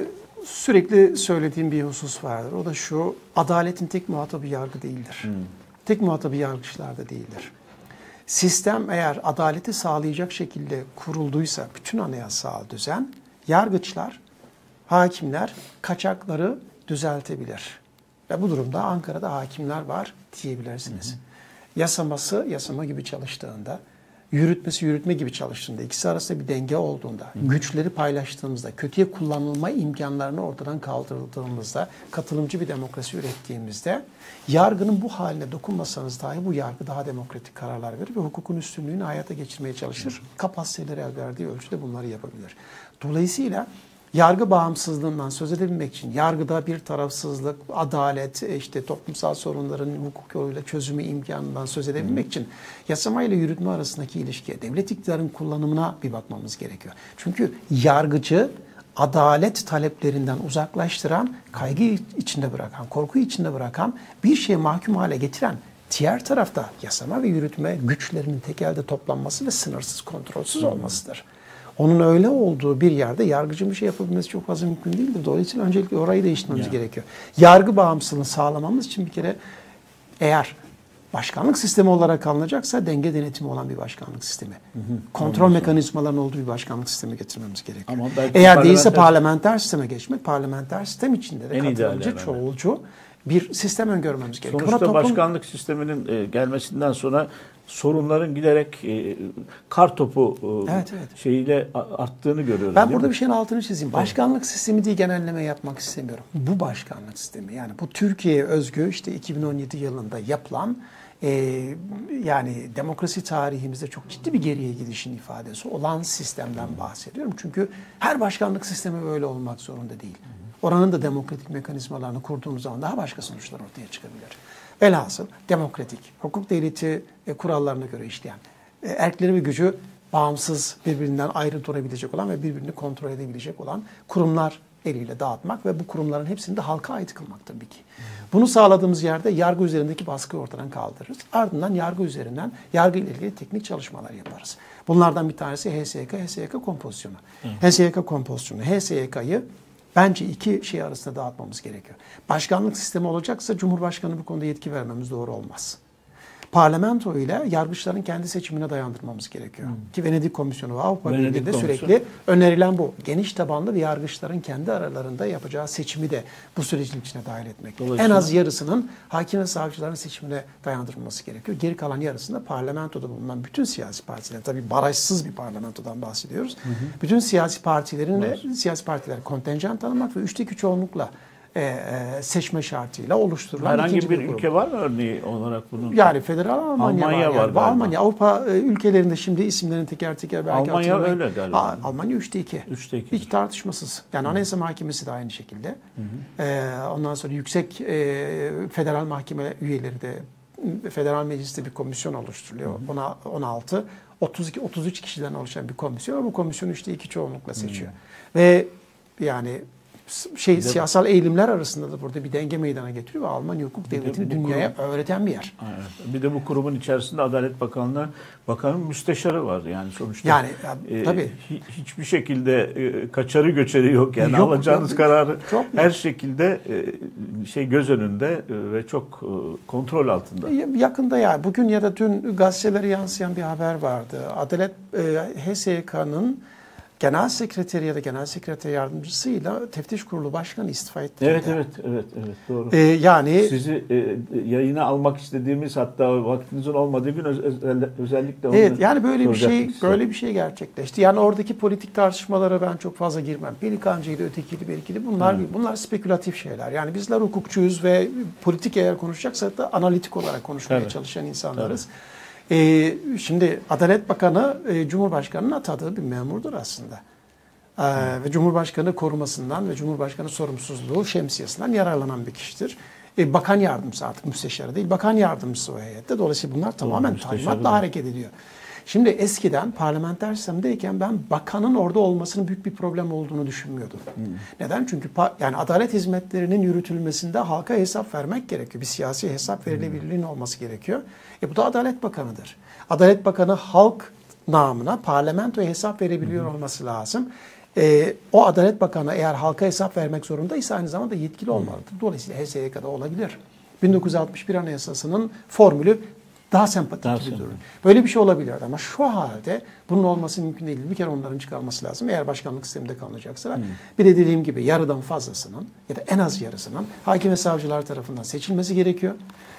sürekli söylediğim bir husus vardır. O da şu, adaletin tek muhatabı yargı değildir. Tek muhatabı yargıçlar da değildir. Sistem eğer adaleti sağlayacak şekilde kurulduysa, bütün anayasal düzen, yargıçlar, hakimler kaçakları düzeltebilir. Ve bu durumda Ankara'da hakimler var diyebilirsiniz. Yasaması yasama gibi çalıştığında, yürütmesi yürütme gibi çalıştığında, ikisi arasında bir denge olduğunda, güçleri paylaştığımızda, kötüye kullanılma imkanlarını ortadan kaldırdığımızda, katılımcı bir demokrasi ürettiğimizde, yargının bu haline dokunmasanız dahi bu yargı daha demokratik kararlar verir ve hukukun üstünlüğünü hayata geçirmeye çalışır. Kapasiteleri el verdiği ölçüde bunları yapabilir. Dolayısıyla yargı bağımsızlığından söz edebilmek için, yargıda bir tarafsızlık, adalet, işte toplumsal sorunların hukuk yoluyla çözümü imkanından söz edebilmek için yasama ile yürütme arasındaki ilişkiye, devlet iktidarın kullanımına bir bakmamız gerekiyor. Çünkü yargıcı adalet taleplerinden uzaklaştıran, kaygı içinde bırakan, korku içinde bırakan, bir şeye mahkum hale getiren, diğer tarafta yasama ve yürütme güçlerinin tek elde toplanması ve sınırsız, kontrolsüz olmasıdır. Onun öyle olduğu bir yerde yargıcın bir şey yapabilmesi çok fazla mümkün değildir. Dolayısıyla öncelikle orayı değiştirmemiz gerekiyor. Yargı bağımsızlığını sağlamamız için bir kere Eğer başkanlık sistemi olarak alınacaksa denge denetimi olan bir başkanlık sistemi. Kontrol mekanizmalarının olduğu bir başkanlık sistemi getirmemiz gerekiyor. Eğer değilse parlamenter sisteme geçmek, parlamenter sistem içinde de katılımcı, çoğulcu bir sistem öngörmemiz gerekiyor. Sonuçta başkanlık sisteminin gelmesinden sonra sorunların giderek kartopu şeyiyle arttığını görüyoruz. Ben burada bir şeyin altını çizeyim. Başkanlık sistemi diye genelleme yapmak istemiyorum. Bu başkanlık sistemi, yani bu Türkiye'ye özgü işte 2017 yılında yapılan yani demokrasi tarihimizde çok ciddi bir geriye gidişin ifadesi olan sistemden bahsediyorum. Çünkü her başkanlık sistemi böyle olmak zorunda değil. Oranın da demokratik mekanizmalarını kurduğumuz zaman daha başka sonuçlar ortaya çıkabilir. Velhasıl demokratik, hukuk devleti kurallarına göre işleyen, erkleri ve gücü bağımsız, birbirinden ayrı durabilecek olan ve birbirini kontrol edebilecek olan kurumlar eliyle dağıtmak ve bu kurumların hepsini de halka ait kılmak tabii ki. Bunu sağladığımız yerde yargı üzerindeki baskıyı ortadan kaldırırız. Ardından yargı üzerinden yargı ile ilgili teknik çalışmalar yaparız. Bunlardan bir tanesi HSYK kompozisyonu. HSYK kompozisyonu, HSYK'yı bence iki şey arasında dağıtmamız gerekiyor. Başkanlık sistemi olacaksa Cumhurbaşkanı bu konuda yetki vermemiz doğru olmaz. Parlamento ile yargıçların kendi seçimine dayandırmamız gerekiyor. Ki Venedik Komisyonu ve Avrupa Birliği'nde sürekli önerilen bu. Geniş tabanlı bir yargıçların kendi aralarında yapacağı seçimi de bu sürecin içine dahil etmek. En az yarısının hakim ve savcıların seçimine dayandırılması gerekiyor. Geri kalan yarısında parlamentoda bulunan bütün siyasi partiler, tabii barajsız bir parlamentodan bahsediyoruz. Bütün siyasi partilerin siyasi partiler kontenjan tanımak ve 3'te 2 çoğunlukla seçme şartıyla oluşturulan herhangi bir ülke var mı örneği olarak bunun? Yani federal Almanya var. Yani. Almanya, Avrupa ülkelerinde şimdi isimlerini teker teker belki Almanya öyle galiba. Almanya 3'te 2. 3'te 2. Hiç tartışmasız. Yani Anayasa Mahkemesi de aynı şekilde. Ondan sonra yüksek federal mahkeme üyeleri de federal mecliste bir komisyon oluşturuluyor. 16, 32, 33 kişiden oluşan bir komisyon ve bu komisyon 3'te 2 çoğunlukla seçiyor. Ve yani siyasal eğilimler arasında da burada bir denge meydana getiriyor ve Almanya hukuk devletini dünyaya öğreten bir yer. Bir de bu kurumun içerisinde Adalet Bakanı'nın müsteşarı var yani sonuçta. Yani tabii hiçbir şekilde kaçarı göçeri yok yani alacağınız kararı her şekilde göz önünde ve çok kontrol altında. Yakında yani bugün ya da dün gazetelere yansıyan bir haber vardı. Adalet HSYK'nın Genel Sekreteri ya da Genel Sekreter Yardımcısıyla Teftiş Kurulu Başkanı istifa etti. Evet doğru. Yani sizi yayına almak istediğimiz, hatta vaktinizin olmadığı gün özellikle onu yani böyle bir şey gerçekleşti. Yani oradaki politik tartışmalara ben çok fazla girmem. Pelikancıydı, ötekiydi, berikiydi. Bunlar spekülatif şeyler. Yani bizler hukukçuyuz ve politik eğer konuşacaksak da analitik olarak konuşmaya çalışan insanlarız. Şimdi Adalet Bakanı Cumhurbaşkanı'nın atadığı bir memurdur aslında. Ve Cumhurbaşkanı korumasından ve Cumhurbaşkanı sorumsuzluğu şemsiyesinden yararlanan bir kişidir. Bakan yardımcısı, artık müsteşarı değil, bakan yardımcısı o heyette. Dolayısıyla bunlar tamamen talimatla hareket ediyor. Şimdi eskiden parlamenter sistemdeyken ben bakanın orada olmasının büyük bir problem olduğunu düşünmüyordum. Neden? Çünkü yani adalet hizmetlerinin yürütülmesinde halka hesap vermek gerekiyor. Bir siyasi hesap verilebilirliğinin olması gerekiyor. Bu da Adalet Bakanı'dır. Adalet Bakanı halk namına parlamentoya hesap verebiliyor olması lazım. O Adalet Bakanı eğer halka hesap vermek zorundaysa aynı zamanda yetkili olmalıdır. Dolayısıyla HSYK'da olabilir. 1961 Anayasası'nın formülü daha sempatik gibi durur. Böyle bir şey olabilir ama şu halde bunun olması mümkün değil. Bir kere onların çıkarması lazım eğer başkanlık sisteminde kalınacaksa. Bir de dediğim gibi yarıdan fazlasının ya da en az yarısının hakim ve savcılar tarafından seçilmesi gerekiyor.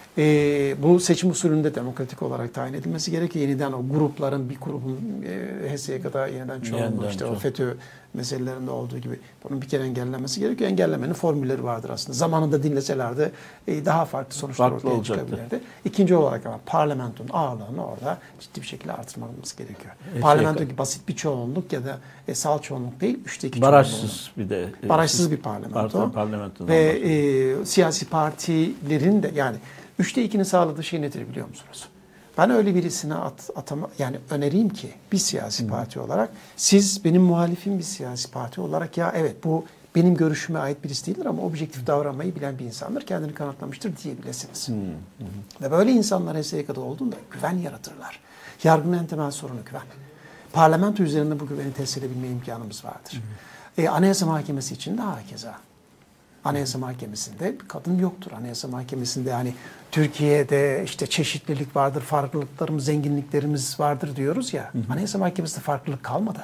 Bu seçim usulünde demokratik olarak tayin edilmesi gerekiyor. Yeniden o grupların, bir grubun HSYK'da yeniden çoğunluğu, işte o FETÖ meselelerinde olduğu gibi bunun bir kere engellenmesi gerekiyor. Engellemenin formülleri vardır aslında. Zamanında dinleselerdi daha farklı sonuçlar ortaya çıkabilirdi. İkinci olarak ama parlamentonun ağırlığını orada ciddi bir şekilde artırmamız gerekiyor. Parlamento gibi basit bir çoğunluk ya da sal çoğunluk değil, 3'te 2 barajsız bir de. Barajsız bir parlamento. Ve siyasi partilerin de yani 3'te 2'nin sağladığı şey nedir biliyor musunuz? Ben öyle birisine yani önereyim ki bir siyasi parti olarak siz benim muhalifim bir siyasi parti olarak ya evet bu benim görüşüme ait birisi değildir ama objektif davranmayı bilen bir insandır. Kendini kanıtlamıştır diyebilirsiniz. Ve böyle insanlar HSYK'da olduğunda güven yaratırlar. Yargının en temel sorunu güven. Parlamento üzerinde bu güveni test edebilme imkanımız vardır. Anayasa Mahkemesi için de hakeza. Anayasa Mahkemesi'nde kadın yoktur. Anayasa Mahkemesi'nde yani Türkiye'de işte çeşitlilik vardır, farklılıklarımız, zenginliklerimiz vardır diyoruz ya. Anayasa Mahkemesi'nde farklılık kalmadı.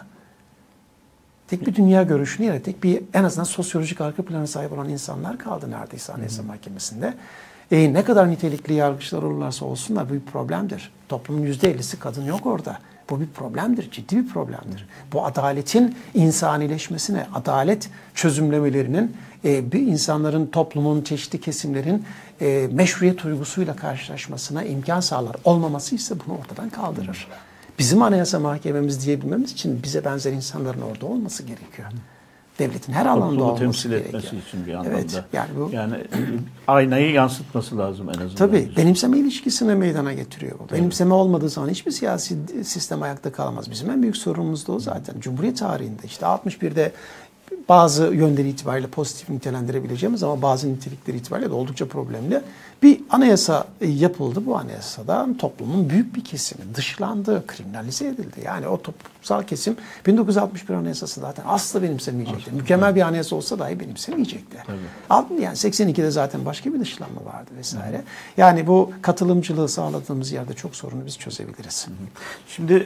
Tek bir dünya görüşünü yani tek bir en azından sosyolojik arka plana sahip olan insanlar kaldı neredeyse Anayasa Mahkemesi'nde. Ne kadar nitelikli yargıçlar olurlarsa olsunlar bu bir problemdir. Toplumun %50'si kadın yok orada. Bu bir problemdir, ciddi bir problemdir. Bu adaletin insanileşmesine, adalet çözümlemelerinin bir insanların, toplumun, çeşitli kesimlerin meşruiyet duygusuyla karşılaşmasına imkan sağlar. Olmaması ise bunu ortadan kaldırır. Bizim Anayasa Mahkememiz diyebilmemiz için bize benzer insanların orada olması gerekiyor. Devletin her alanda olması temsil gerekiyor. etmesi için bir anlamda. Evet, yani aynayı yansıtması lazım en azından. Tabii benimseme ilişkisini meydana getiriyor bu. Benimseme olmadığı zaman hiçbir siyasi sistem ayakta kalamaz. Bizim en büyük sorunumuz da o zaten. Cumhuriyet tarihinde işte 61'de bazı yönleri itibariyle pozitif nitelendirebileceğimiz ama bazı nitelikleri itibariyle de oldukça problemli bir anayasa yapıldı. Bu anayasada toplumun büyük bir kesimi dışlandı, kriminalize edildi. Yani o toplumsal kesim 1961 anayasası zaten asla benimsemeyecekti. Mükemmel bir anayasa olsa dahi benimsemeyecekti. Yani 82'de zaten başka bir dışlanma vardı vesaire. Yani bu katılımcılığı sağladığımız yerde çok sorunu biz çözebiliriz. Şimdi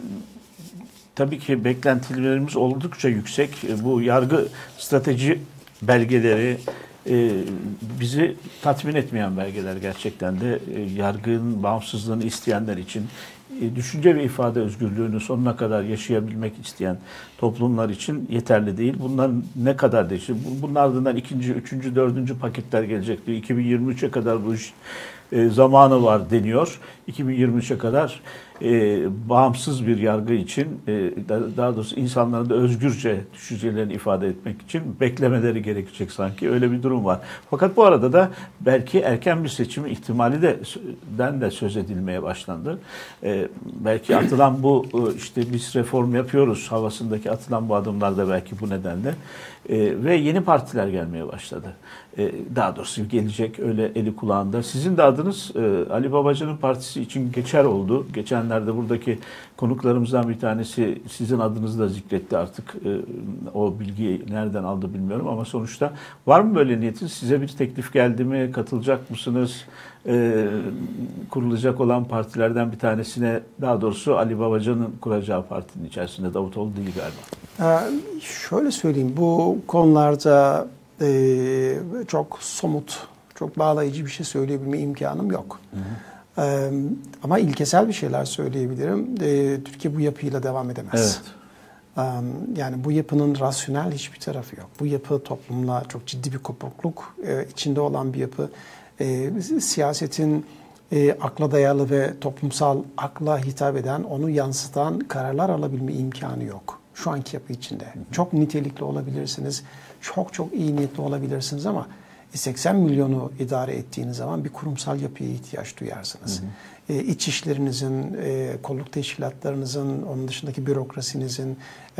tabii ki beklentilerimiz oldukça yüksek. Bu yargı strateji belgeleri bizi tatmin etmeyen belgeler gerçekten de yargının bağımsızlığını isteyenler için, düşünce ve ifade özgürlüğünü sonuna kadar yaşayabilmek isteyen toplumlar için yeterli değil. Bunlar ne kadar değişir? Bunun ardından ikinci, üçüncü, dördüncü paketler gelecek diyor. 2023'e kadar bu iş zamanı var deniyor. 2023'e kadar bağımsız bir yargı için, daha doğrusu insanların da özgürce düşüncelerini ifade etmek için beklemeleri gerekecek sanki. Öyle bir durum var. Fakat bu arada da belki erken bir seçim ihtimali de söz edilmeye başlandı. Belki atılan bu işte biz reform yapıyoruz havasındaki atılan bu adımlar da belki bu nedenle ve yeni partiler gelmeye başladı. Daha doğrusu gelecek öyle eli kulağında. Sizin de adınız Ali Babacan'ın partisi için geçer oldu. Geçenlerde buradaki konuklarımızdan bir tanesi sizin adınızı da zikretti artık. O bilgiyi nereden aldı bilmiyorum ama sonuçta var mı böyle niyetiniz? Size bir teklif geldi mi? Katılacak mısınız? Kurulacak olan partilerden bir tanesine, daha doğrusu Ali Babacan'ın kuracağı partinin içerisinde Davutoğlu değil galiba. Şöyle söyleyeyim, bu konularda çok somut, çok bağlayıcı bir şey söyleyebilme imkanım yok. Ama ilkesel bir şeyler söyleyebilirim. Türkiye bu yapıyla devam edemez. Evet. Yani bu yapının rasyonel hiçbir tarafı yok. Bu yapı toplumla çok ciddi bir kopukluk içinde olan bir yapı. Siyasetin akla dayalı ve toplumsal akla hitap eden, onu yansıtan kararlar alabilme imkanı yok. Şu anki yapı içinde. Çok nitelikli olabilirsiniz, çok iyi niyetli olabilirsiniz ama 80 milyonu idare ettiğiniz zaman bir kurumsal yapıya ihtiyaç duyarsınız. İç işlerinizin, kolluk teşkilatlarınızın, onun dışındaki bürokrasinizin,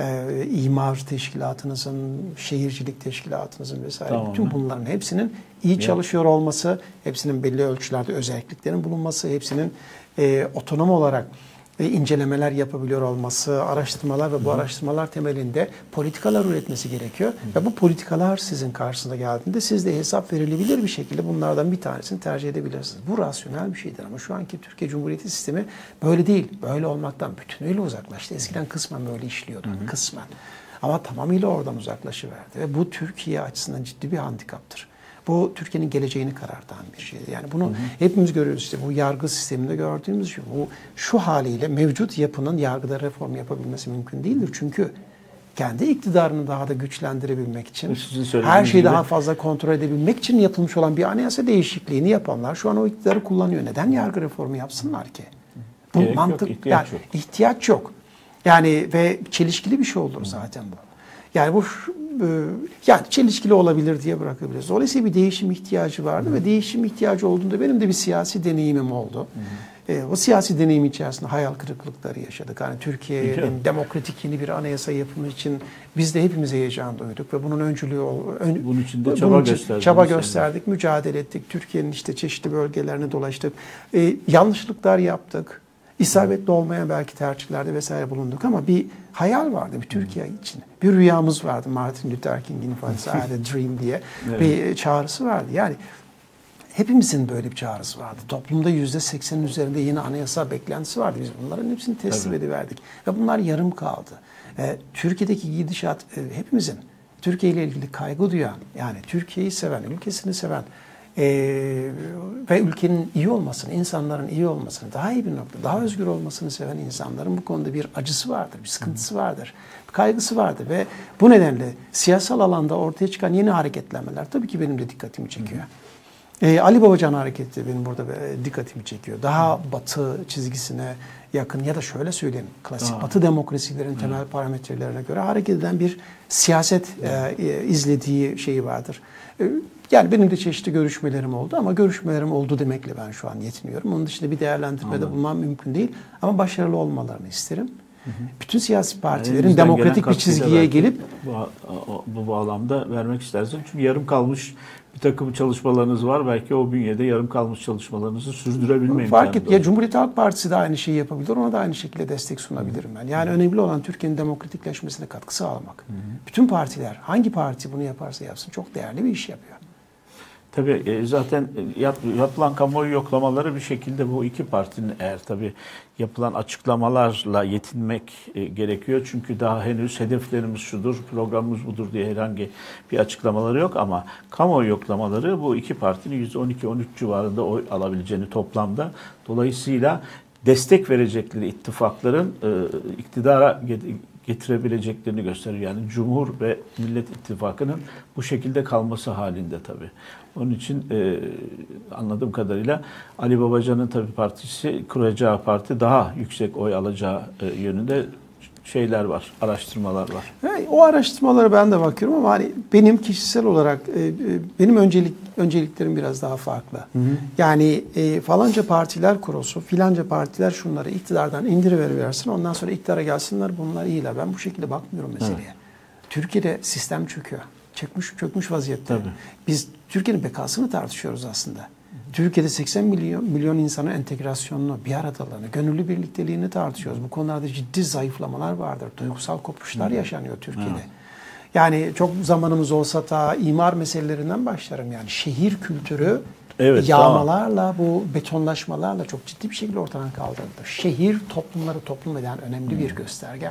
imar teşkilatınızın, şehircilik teşkilatınızın vesaire. Tamam. Bütün bunların hepsinin iyi çalışıyor olması, hepsinin belli ölçülerde özelliklerin bulunması, hepsinin otonom olarak incelemeler yapabiliyor olması, araştırmalar ve bu araştırmalar temelinde politikalar üretmesi gerekiyor. Ve bu politikalar sizin karşınıza geldiğinde siz de hesap verilebilir bir şekilde bunlardan bir tanesini tercih edebilirsiniz. Bu rasyonel bir şeydir ama şu anki Türkiye Cumhuriyeti sistemi böyle değil. Böyle olmaktan bütünüyle uzaklaştı. Eskiden kısmen böyle işliyordu. Kısmen. Ama tamamıyla oradan uzaklaşıverdi. Ve bu Türkiye açısından ciddi bir handikaptır. Bu Türkiye'nin geleceğini karartan bir şey. Yani bunu hepimiz görüyoruz işte bu yargı sisteminde gördüğümüz şey. Bu şu haliyle mevcut yapının yargıda reform yapabilmesi mümkün değildir. Çünkü kendi iktidarını daha da güçlendirebilmek için, her şeyi daha fazla kontrol edebilmek için yapılmış olan bir anayasa değişikliğini yapanlar şu an o iktidarı kullanıyor. Neden yargı reformu yapsınlar ki? Bu gerek mantık, yok, ihtiyaç yok. İhtiyaç yok. Yani ve çelişkili bir şey olur zaten bu. Yani bu yani çelişkili olabilir diye bırakabiliriz. Dolayısıyla bir değişim ihtiyacı vardı ve değişim ihtiyacı olduğunda benim de bir siyasi deneyimim oldu. O siyasi deneyim içerisinde hayal kırıklıkları yaşadık. Yani Türkiye'nin demokratik yeni bir anayasa yapımı için biz de hepimiz heyecan duyduk ve bunun öncülüğü bunun için de çaba gösterdik, mücadele ettik. Türkiye'nin işte çeşitli bölgelerine dolaştık. Yanlışlıklar yaptık. İsabetli olmayan belki tercihlerde vesaire bulunduk ama bir hayal vardı bir Türkiye için. Bir rüyamız vardı. Martin Luther King'in ifadesi I had a dream diye bir çağrısı vardı. Yani hepimizin böyle bir çağrısı vardı. Toplumda %80'in üzerinde yeni anayasa beklentisi vardı. Biz bunların hepsini teslim ediverdik. Ve bunlar yarım kaldı. Türkiye'deki gidişat hepimizin Türkiye ile ilgili kaygı duyan, yani Türkiye'yi seven, ülkesini seven ve ülkenin iyi olmasını, insanların iyi olmasını, daha iyi bir nokta, daha özgür olmasını seven insanların bu konuda bir acısı vardır, bir sıkıntısı vardır, bir kaygısı vardır ve bu nedenle siyasal alanda ortaya çıkan yeni hareketlenmeler tabii ki benim de dikkatimi çekiyor. Ali Babacan hareketi benim burada dikkatimi çekiyor. Daha batı çizgisine yakın ya da şöyle söyleyeyim, klasik batı demokrasilerin temel parametrelerine göre hareket eden bir siyaset izlediği şeyi vardır. Yani benim de çeşitli görüşmelerim oldu ama görüşmelerim oldu demekle ben şu an yetiniyorum. Onun dışında bir değerlendirmede bulmam mümkün değil ama başarılı olmalarını isterim. Bütün siyasi partilerin demokratik bir çizgiye gelip bu bağlamda vermek istersen. Çünkü yarım kalmış bir takım çalışmalarınız var. Belki o bünyede yarım kalmış çalışmalarınızı sürdürebilme imkanı fark et. Ya Cumhuriyet Halk Partisi de aynı şeyi yapabilir. Ona da aynı şekilde destek sunabilirim ben. Yani önemli olan Türkiye'nin demokratikleşmesine katkı sağlamak. Bütün partiler, hangi parti bunu yaparsa yapsın çok değerli bir iş yapıyor. Tabii zaten yapılan kamuoyu yoklamaları bir şekilde bu iki partinin eğer tabii yapılan açıklamalarla yetinmek gerekiyor. Çünkü daha henüz hedeflerimiz şudur, programımız budur diye herhangi bir açıklamaları yok ama kamuoyu yoklamaları bu iki partinin %12-13 civarında oy alabileceğini toplamda. Dolayısıyla destek verecekleri ittifakların iktidara getirebileceklerini gösteriyor. Yani Cumhur ve Millet İttifakı'nın bu şekilde kalması halinde tabii. Onun için anladığım kadarıyla Ali Babacan'ın tabii partisi, kuracağı parti daha yüksek oy alacağı yönünde şeyler var, araştırmalar var. O araştırmalara ben de bakıyorum ama hani benim kişisel olarak benim önceliklerim biraz daha farklı. Yani falanca partiler kurulsun, filanca partiler şunları iktidardan indiriversin, ondan sonra iktidara gelsinler, bunlar iyiler. Ben bu şekilde bakmıyorum meseleye. Türkiye'de sistem çöküyor. Çökmüş vaziyette. Tabii. Biz Türkiye'nin bekasını tartışıyoruz aslında. Türkiye'de 80 milyon insanın entegrasyonunu, bir aradalığını, gönüllü birlikteliğini tartışıyoruz. Bu konularda ciddi zayıflamalar vardır. Duygusal kopuşlar yaşanıyor Türkiye'de. Yani çok zamanımız olsa da imar meselelerinden başlarım. Yani şehir kültürü yağmalarla, bu betonlaşmalarla çok ciddi bir şekilde ortadan kaldırıldı. Şehir toplumları toplum eden önemli bir gösterge.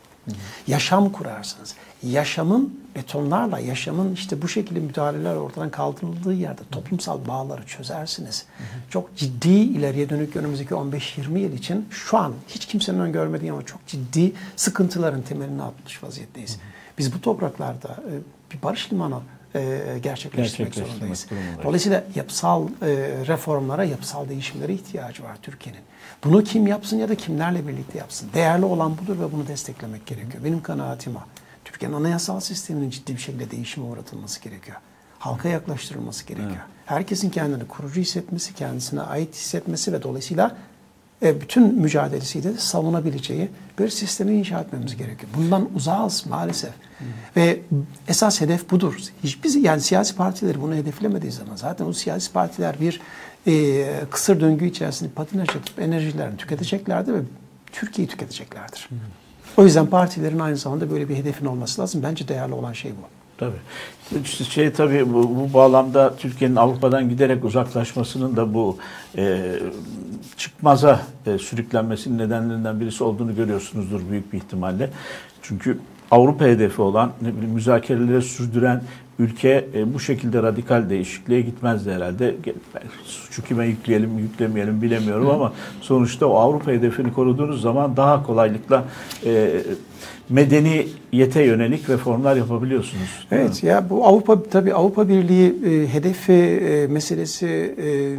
Yaşam kurarsınız. Yaşamın betonlarla, yaşamın işte bu şekilde müdahaleler ortadan kaldırıldığı yerde toplumsal bağları çözersiniz. Çok ciddi ileriye dönük önümüzdeki 15-20 yıl için şu an hiç kimsenin öngörmediği ama çok ciddi sıkıntıların temelini atmış vaziyetteyiz. Biz bu topraklarda bir barış limanı gerçekleştirmek zorundayız. Dolayısıyla yapısal reformlara, yapısal değişimlere ihtiyacı var Türkiye'nin. Bunu kim yapsın ya da kimlerle birlikte yapsın. Değerli olan budur ve bunu desteklemek gerekiyor. Benim kanaatim o. Türkiye'nin anayasal sisteminin ciddi bir şekilde değişime uğratılması gerekiyor. Halka yaklaştırılması gerekiyor. Herkesin kendini kurucu hissetmesi, kendisine ait hissetmesi ve dolayısıyla bütün mücadelesiyle savunabileceği bir sistemi inşa etmemiz gerekiyor. Bundan uzağız maalesef. Ve esas hedef budur. Hiçbir yani siyasi partileri bunu hedeflemediği zaman zaten o siyasi partiler bir kısır döngü içerisinde patinaj yapıp enerjilerini tüketeceklerdir ve Türkiye'yi tüketeceklerdir. O yüzden partilerin aynı zamanda böyle bir hedefin olması lazım. Bence değerli olan şey bu. Tabii. Tabii bu bağlamda Türkiye'nin Avrupa'dan giderek uzaklaşmasının da bu çıkmaza sürüklenmesinin nedenlerinden birisi olduğunu görüyorsunuzdur büyük bir ihtimalle. Çünkü Avrupa hedefi olan müzakereleri sürdüren ülke bu şekilde radikal değişikliğe gitmezdi herhalde. Suçu kime yüklemeyelim bilemiyorum ama sonuçta o Avrupa hedefini koruduğunuz zaman daha kolaylıkla medeniyete yönelik reformlar yapabiliyorsunuz. Evet ya bu Avrupa Birliği hedefi meselesi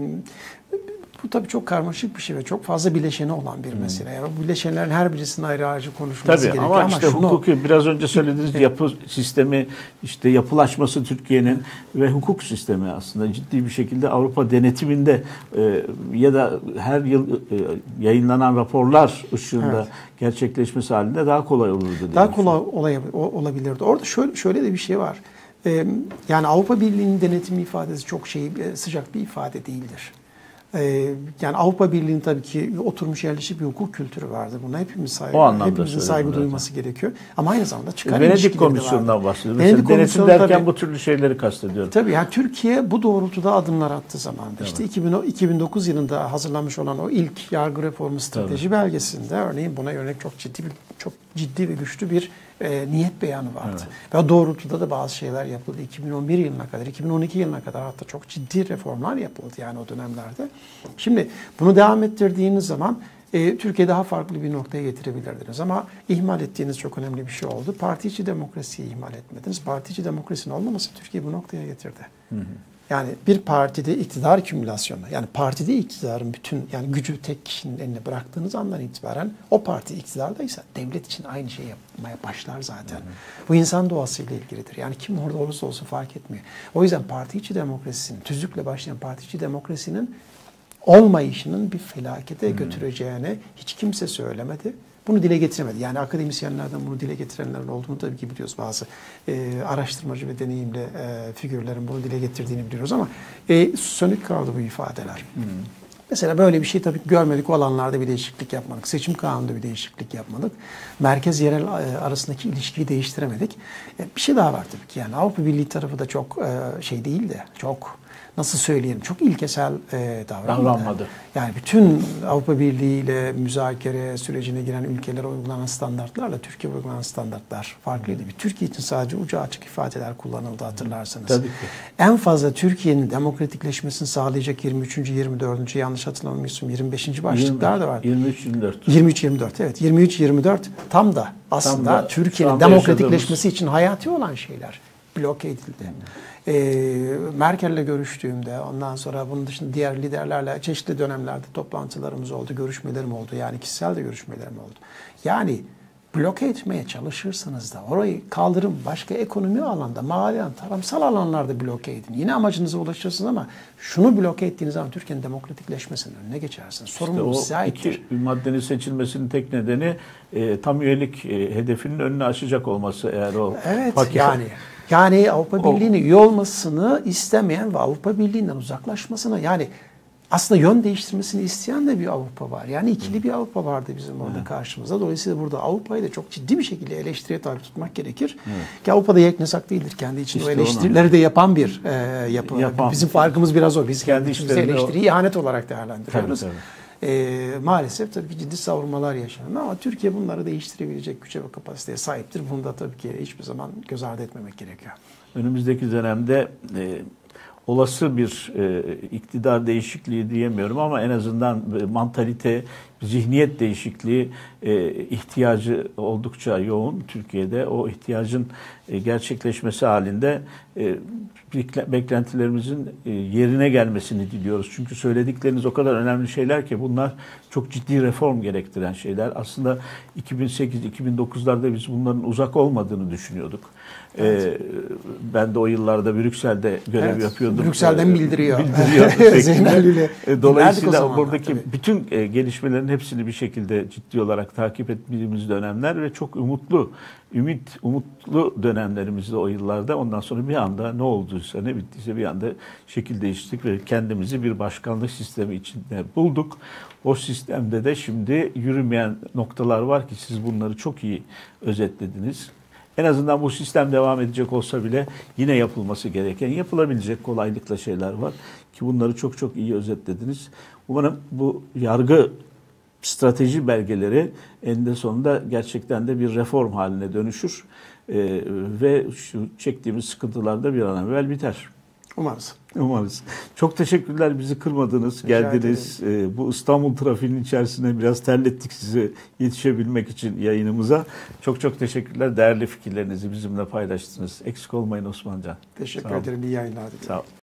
bu tabii çok karmaşık bir şey ve çok fazla bileşeni olan bir mesele. Yani bu bileşenlerin her birisinin ayrı konuşulması gerekiyor. Ama işte hukuki biraz önce söylediğiniz yapı sistemi, işte yapılaşması Türkiye'nin ve hukuk sistemi aslında ciddi bir şekilde Avrupa denetiminde ya da her yıl yayınlanan raporlar ışığında gerçekleşmesi halinde daha kolay olurdu. Daha kolay olabilirdi. Orada şöyle de bir şey var. Yani Avrupa Birliği'nin denetimi ifadesi çok sıcak bir ifade değildir. Yani Avrupa Birliği'nin tabii ki oturmuş yerleşik bir hukuk kültürü vardır. Buna hepimizin saygı duyması gerekiyor. Ama aynı zamanda çıkar Venedik Komisyonu'ndan bahsediyorum. Venedik Komisyonu derken bu türlü şeyleri kastediyorum. Tabii yani Türkiye bu doğrultuda adımlar attığı zaman işte 2009 yılında hazırlanmış olan o ilk yargı reformu strateji belgesinde örneğin buna yönelik çok ciddi ve güçlü bir niyet beyanı vardı. Ve o doğrultuda da bazı şeyler yapıldı. 2011 yılına kadar, 2012 yılına kadar hatta çok ciddi reformlar yapıldı yani o dönemlerde. Şimdi bunu devam ettirdiğiniz zaman Türkiye daha farklı bir noktaya getirebilirdiniz. Ama ihmal ettiğiniz çok önemli bir şey oldu. Parti içi demokrasiyi ihmal etmediniz. Parti içi demokrasinin olmaması Türkiye bu noktaya getirdi. Yani bir partide iktidar kümülasyonu, yani partide iktidarın bütün yani gücü tek kişinin eline bıraktığınız andan itibaren o parti iktidardaysa devlet için aynı şeyi yapmaya başlar zaten. Bu insan doğasıyla ilgilidir. Yani kim orada olursa olsun fark etmiyor. O yüzden parti içi demokrasinin, tüzükle başlayan parti içi demokrasinin olmayışının bir felakete götüreceğini hiç kimse söylemedi. Bunu dile getiremedi. Yani akademisyenlerden bunu dile getirenlerin olduğunu tabii ki biliyoruz. Bazı araştırmacı ve deneyimli figürlerin bunu dile getirdiğini biliyoruz ama sönük kaldı bu ifadeler. Mesela böyle bir şey tabii görmedik. O alanlarda bir değişiklik yapmadık. Seçim kanununda bir değişiklik yapmadık. Merkez yerel arasındaki ilişkiyi değiştiremedik. Bir şey daha var tabii ki. Yani Avrupa Birliği tarafı da çok şey değil de çok nasıl söyleyelim çok ilkesel davranmadı. Yani bütün Avrupa Birliği ile müzakere sürecine giren ülkelere uygulanan standartlarla Türkiye uygulanan standartlar farklıydı. Türkiye için sadece ucu açık ifadeler kullanıldı hatırlarsanız. Tabii ki. En fazla Türkiye'nin demokratikleşmesini sağlayacak 23. 24. yanlış hatırlamıyorsam 25. başlıklar da var. 23-24. 23-24 evet. 23-24 tam da aslında Türkiye'nin demokratikleşmesi için hayati olan şeyler bloke edildi. Merkel'le görüştüğümde ondan sonra bunun dışında diğer liderlerle çeşitli dönemlerde toplantılarımız oldu, görüşmelerim oldu. Yani kişisel de görüşmelerim oldu. Yani bloke etmeye çalışırsanız da orayı kaldırın başka ekonomi alanda, mali alan, tarımsal alanlarda bloke edin. Yine amacınıza ulaşırsınız ama şunu bloke ettiğiniz zaman Türkiye'nin demokratikleşmesinin önüne geçersiniz. Sorumluluk size aittir. İşte o iki maddenin seçilmesinin tek nedeni tam üyelik hedefinin önünü aşacak olması eğer o paket. Yani Avrupa Birliği'nin üye olmasını istemeyen ve Avrupa Birliği'nden uzaklaşmasına yani aslında yön değiştirmesini isteyen de bir Avrupa var. Yani ikili bir Avrupa vardı bizim orada karşımızda. Dolayısıyla burada Avrupa'yı da çok ciddi bir şekilde eleştiriye tabi tutmak gerekir. Ki Avrupa'da yeknesak değildir. Kendi içinde işte o eleştirileri de yapan bir yapı. Bizim farkımız biraz o. Biz kendi içimizde eleştiriyi ihanet olarak değerlendiriyoruz. Tabii. Maalesef tabii ki ciddi savurmalar yaşanıyor ama Türkiye bunları değiştirebilecek güce ve kapasiteye sahiptir. Bunu da tabii ki hiçbir zaman göz ardı etmemek gerekiyor. Önümüzdeki dönemde olası bir iktidar değişikliği diyemiyorum ama en azından mantalite, zihniyet değişikliği ihtiyacı oldukça yoğun Türkiye'de. O ihtiyacın gerçekleşmesi halinde beklentilerimizin yerine gelmesini diliyoruz. Çünkü söyledikleriniz o kadar önemli şeyler ki bunlar çok ciddi reform gerektiren şeyler. Aslında 2008-2009'larda biz bunların uzak olmadığını düşünüyorduk. Evet. Ben de o yıllarda Brüksel'de görev yapıyordum. Brüksel'den bildiriyor. Dolayısıyla buradaki bütün gelişmelerin hepsini bir şekilde ciddi olarak takip ettiğimiz dönemler ve çok umutlu dönemlerimizde o yıllarda. Ondan sonra bir anda ne olduysa ne bittiyse bir anda şekil değiştirdik ve kendimizi bir başkanlık sistemi içinde bulduk. O sistemde de şimdi yürümeyen noktalar var ki siz bunları çok iyi özetlediniz. En azından bu sistem devam edecek olsa bile yine yapılması gereken, yapılabilecek kolaylıkla şeyler var ki bunları çok çok iyi özetlediniz. Umarım bu yargı strateji belgeleri eninde sonunda gerçekten de bir reform haline dönüşür ve şu çektiğimiz sıkıntılar da bir an evvel biter. Umarız. Çok teşekkürler bizi kırmadınız, geldiniz. Bu İstanbul trafiğinin içerisine biraz terlettik sizi yetişebilmek için yayınımıza. Çok çok teşekkürler. Değerli fikirlerinizi bizimle paylaştınız. Eksik olmayın Osmancan. Teşekkür ederim. İyi yayınlar. Sağ olun.